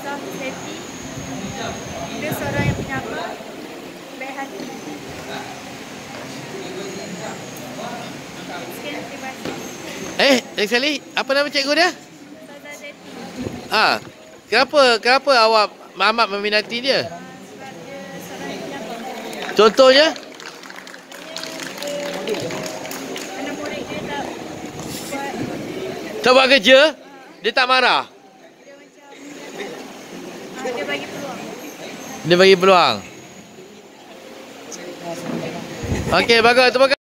Ustazah Seti. Dia seorang yang penyapa, baik hati. Sekian, terima kasih. Lagi sekali, apa nama cikgu dia? Ustazah Seti. Kenapa awak amat meminati dia? Sebab dia seorang yang penyapa. Contohnya? Anak murid dia tak buat, Tak buat kerja, dia tak marah. dia macam dia bagi peluang. Dia bagi peluang. Okey, bagus. Terima kasih.